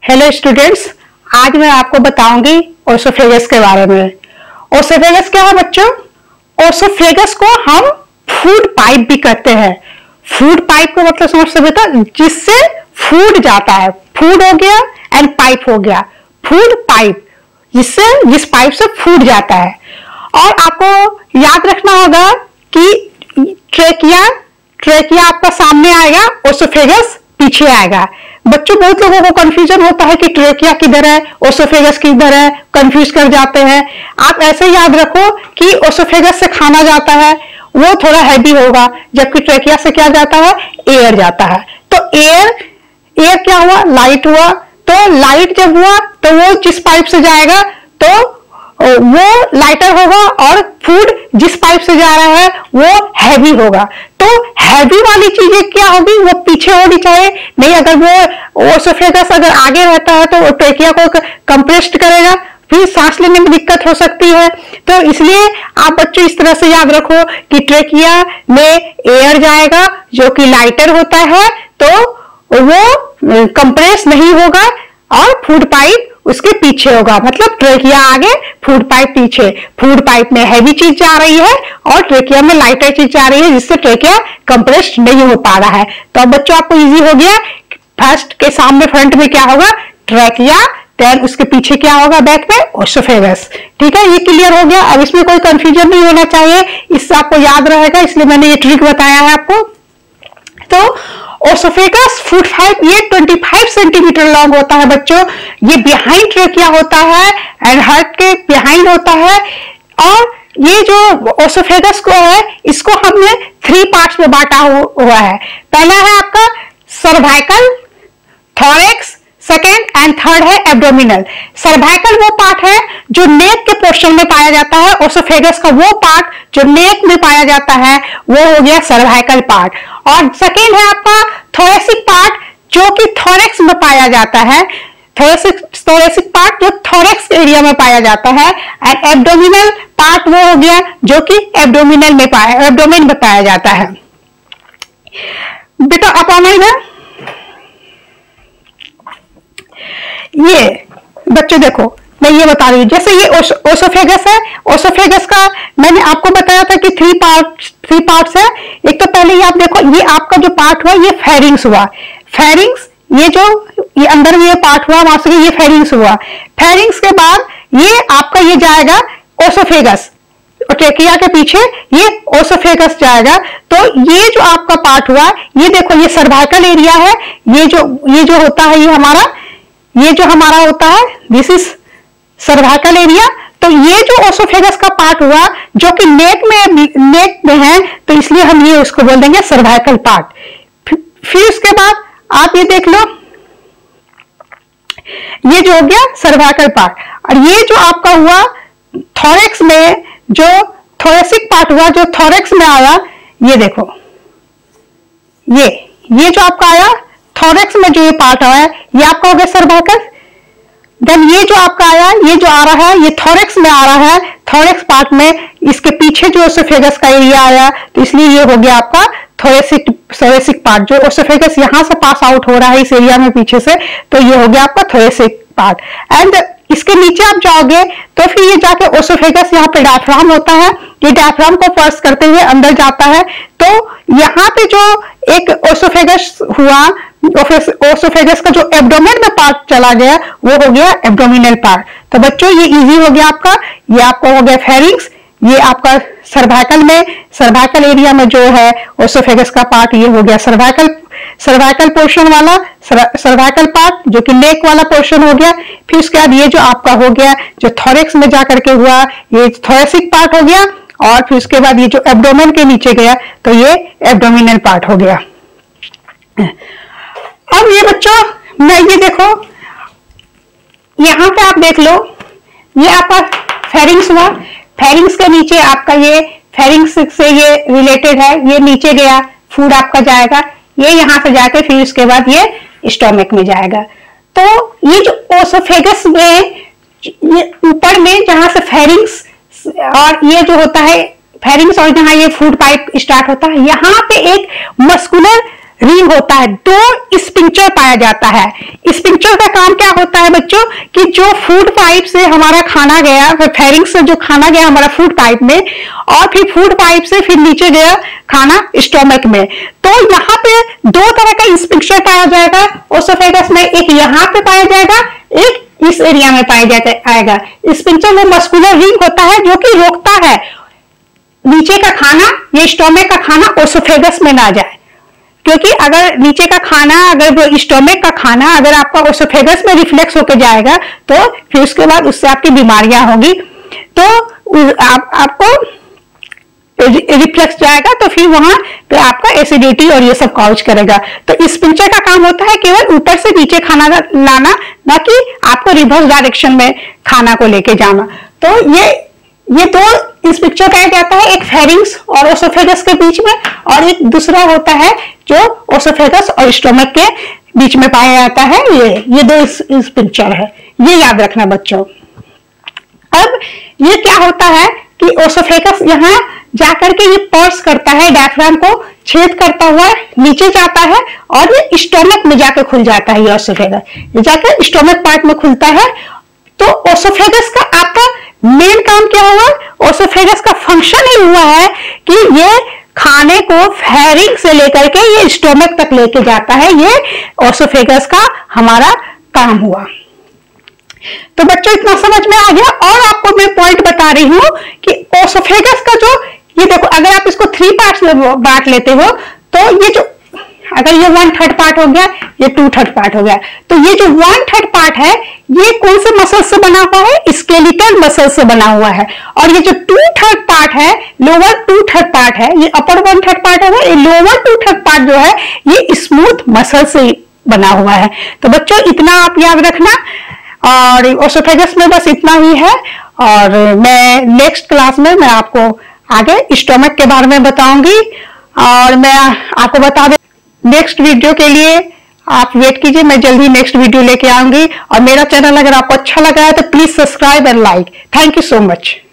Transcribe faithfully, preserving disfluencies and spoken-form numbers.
Hello students, आज मैं आपको बताऊंगी ओसोफेगस के बारे में। ओसोफेगस क्या है बच्चों? ओसोफेगस को हम फूड पाइप भी कहते हैं। फूड पाइप का मतलब समझ सकते बेटा, जिससे फूड जाता है। फूड हो गया एंड पाइप हो गया। फूड पाइप, जिससे जिस पाइप से फूड जाता है। और आपको याद रखना होगा कि ट्रेकिया ट्रेकिया आपका सामने आएगा, ओसोफेगस पीछे आएगा। बच्चों, बहुत लोगों को कंफ्यूजन होता है कि ट्रेकिया किधर है, ओसोफेगस किधर है, कंफ्यूज कर जाते हैं। आप ऐसे याद रखो कि ओसोफेगस से खाना जाता है, वो थोड़ा हैवी होगा, जबकि ट्रेकिया से क्या जाता है? एयर जाता है। तो एयर एयर क्या हुआ? लाइट हुआ। तो लाइट जब हुआ तो वो जिस पाइप से जाएगा तो वो लाइटर होगा, और फूड जिस पाइप से जा रहा है वो हैवी होगा। तो हैवी वाली चीजें क्या होगी? वो पीछे होनी चाहिए। नहीं, अगर वो ओसोफेगस अगर आगे रहता है तो वो ट्रेकिया को कंप्रेस्ड करेगा, फिर सांस लेने में दिक्कत हो सकती है। तो इसलिए आप बच्चों इस तरह से याद रखो कि ट्रेकिया में एयर जाएगा जो कि लाइटर होता है, तो वो कंप्रेस नहीं होगा, और फूड पाइप उसके पीछे होगा। मतलब ट्रेकिया आगे, फूड पाइप पीछे। फूड पाइप में हैवी चीज जा रही है और ट्रेकिया में लाइटर चीज जा रही है, जिससे ट्रेकिया कंप्रेस्ड नहीं हो पा रहा है। तो अब बच्चों आपको इजी हो गया। फर्स्ट के सामने फ्रंट में क्या होगा? ट्रेकिया। देन उसके पीछे क्या होगा? बैक में ओसोफेगस। ठीक है, ये क्लियर हो गया। अब इसमें कोई कंफ्यूजन नहीं होना चाहिए, इससे आपको याद रहेगा, इसलिए मैंने ये ट्रिक बताया है आपको। तो ओसोफेगस फूड पाइप ये पच्चीस सेंटीमीटर लॉन्ग होता है बच्चों। ये बिहाइंड ट्रेकिया होता है एंड हार्ट के बिहाइंड होता है। और ये जो ओसोफेगस को है, इसको हमने थ्री पार्ट्स में बांटा हुआ है। पहला है आपका cervical, thorax, second and third है एब्डोमिनल। सर्वाइकल वो पार्ट है जो नेक के पोर्शन में पाया जाता है। ओसोफेगस का वो पार्ट जो नेक में पाया जाता है वो हो गया सर्वाइकल पार्ट। और सेकेंड है आपका थोरेसिक पार्ट, जो कि थोरेक्स में पाया जाता है। थोरेसिक थोरेसिक पार्ट जो थोरेक्स एरिया में पाया जाता है। एंड एब्डोमिनल पार्ट वो हो गया जो कि एब्डोमिनल में पाया एब्डोमेन में पाया जाता है। बेटा आप ऑनलाइन है? ये बच्चों देखो, मैं ये बता रही हूँ, जैसे ये ओस, ओसोफेगस है। ओसोफेगस का मैंने आपको बताया था कि थ्री पार्ट थ्री पार्ट्स है। एक तो पहले ये आप देखो, ये आपका जो पार्ट हुआ ये फेरिंग्स हुआ। फेरिंग्स, ये जो ये अंदर में ये पार्ट हुआ, वहां से ये फेरिंग्स हुआ। फेरिंग्स के बाद ये आपका ये जाएगा ओसोफेगस, और ट्रेकिया के पीछे ये ओसोफेगस जाएगा। तो ये जो आपका पार्ट हुआ, ये देखो, ये सर्वाइकल एरिया है। ये जो ये जो होता है, ये हमारा ये जो हमारा होता है, दिस इज सर्वाइकल एरिया। तो ये जो ओसोफेगस का पार्ट हुआ जो कि नेक में नेक में है, तो इसलिए हम ये उसको बोल देंगे सर्वाइकल पार्ट। फिर उसके बाद आप ये देख लो, ये जो हो गया सर्वाइकल पार्ट। और ये जो आपका हुआ थोरेक्स में, जो थोरेसिक पार्ट हुआ जो थोरेक्स में आया, ये देखो, ये ये जो आपका आया थोरेक्स में, जो ये पार्ट आया, ये आपका हो गया सर्वाइकल। देन ये जो आपका आया, ये जो आ रहा है, ये थोरेक्स में आ रहा है। थोरेक्स पार्ट में इसके पीछे जो ओसोफेगस का एरिया आया, तो इसलिए ये हो गया आपका थोरेसिक थोरेसिक पार्ट। जो ओसोफेगस यहां से पास आउट हो रहा है इस एरिया में पीछे से, तो ये हो गया आपका थोरेसिक पार्ट। एंड इसके नीचे आप जाओगे तो फिर ये जाके ओसोफेगस, यहाँ पे डायफ्राम होता है। ये डायफ्राम को फर्स्ट करते हुए अंदर जाता है। तो यहाँ पे जो एक ओसोफेगस हुआ, ओसोफेगस का जो एब्डोमेन में पार्ट चला गया, वो हो गया एब्डोमिनल पार्ट। तो बच्चों ये इजी हो गया आपका। ये आपका हो गया फेरिंग्स, ये आपका सर्वाइकल में, सर्वाइकल एरिया में जो है ओसोफेगस का पार्ट, ये हो गया सर्वाइकल सर्वाइकल पोर्शन वाला सर्वाइकल पार्ट, जो कि नेक वाला पोर्शन हो गया। फिर उसके बाद ये जो आपका हो गया जो थोरेक्स में जाकर के हुआ, ये थोरेसिक पार्ट हो गया। और फिर उसके बाद ये जो एब्डोमेन के नीचे गया, तो ये एब्डोमिनल पार्ट हो गया। अब ये बच्चों, मैं ये देखो, यहां पे आप देख लो, ये आपका फेरिंग्स हुआ। फेरिंग्स के नीचे आपका ये फेरिंग्स से ये रिलेटेड है, ये नीचे गया, फूड आपका जाएगा, ये यहां से जाके फिर उसके बाद ये स्टोमक में जाएगा। तो ये जो ओसोफेगस में, ये ऊपर में जहां से फेरिंग्स और ये जो होता है फेरिंग्स, और जहां ये फूड पाइप स्टार्ट होता है, यहाँ पे एक मस्कुलर रिंग होता है, दो स्पिंक्टर पाया जाता है। स्पिंक्टर का काम क्या होता है बच्चों कि जो फूड पाइप से हमारा खाना गया, फेरिंग्स से जो खाना गया हमारा फूड पाइप में, और फिर फूड पाइप से फिर नीचे गया खाना स्टोमक में, तो यहाँ पे दो तरह का स्पिंक्टर पाया जाएगा ओसोफेगस में। एक यहाँ पे पाया जाएगा, एक इस एरिया में पाया जाता आएगा। स्पिंक्टर वो मस्कुलर रिंग होता है जो कि रोकता है नीचे का खाना, ये स्टोमक का खाना ओसोफेगस में ना जाए, क्योंकि अगर नीचे का खाना, अगर वो स्टोमक का खाना अगर आपका ओसोफेगस में रिफ्लेक्स होकर जाएगा तो फिर उसके बाद उससे आपकी बीमारियां होगी। तो आप, आपको रिफ्लेक्स जाएगा तो फिर वहां पे आपका एसिडिटी और ये सब कॉज करेगा। तो स्पिंक्टर का काम होता है केवल ऊपर से नीचे खाना लाना, ना कि आपको रिवर्स डायरेक्शन में खाना को लेके जाना। तो ये ये दो स्पिंक्टर कहा जाता है, एक फेरिंग्स और ओसोफेगस के बीच में, और एक दूसरा होता है जो ओसोफेगस और स्टोमक के बीच में पाया जाता है। ये ये दो स्पिंक्टर है, ये याद रखना बच्चों। अब ये क्या होता है कि ओसोफेगस यहाँ जाकर के ये पर्स करता है, डायफ्राम को छेद करता हुआ नीचे जाता है और ये स्टोमक में जाकर खुल जाता है। ये ओसोफेगस ये जाकर स्टोमक पार्ट में खुलता है। तो ओसोफेगस का आपका मेन काम क्या हुआ? ओसोफेगस का फंक्शन ही हुआ है कि ये खाने को फेरिंग से लेकर के ये स्टोमक तक लेके जाता है। ये ओसोफेगस का हमारा काम हुआ। तो बच्चों इतना समझ में आ गया। और आपको मैं पॉइंट बता रही हूं कि ओसोफेगस का जो ये देखो, अगर आप इसको थ्री पार्ट्स में बांट लेते हो तो ये जो अगर ये वन थर्ड पार्ट हो गया, ये टू थर्ड पार्ट हो गया, तो ये जो वन थर्ड पार्ट है ये कौन से मसल से बना हुआ है? स्केलेटल मसल से बना हुआ है। और ये जो टू थर्ड पार्ट है, लोअर टू थर्ड पार्ट है, ये अपर वन थर्ड पार्ट है, ये लोअर टू थर्ड पार्ट जो है ये स्मूथ मसल से बना हुआ है। तो बच्चों इतना आप याद रखना। और ओसोफेगस में बस इतना ही है। और मैं नेक्स्ट क्लास में मैं आपको आगे स्टोमक के बारे में बताऊंगी। और मैं आपको बता दें, नेक्स्ट वीडियो के लिए आप वेट कीजिए, मैं जल्दी नेक्स्ट वीडियो लेके आऊंगी। और मेरा चैनल अगर आपको अच्छा लगा है तो please subscribe and like. Thank you so much.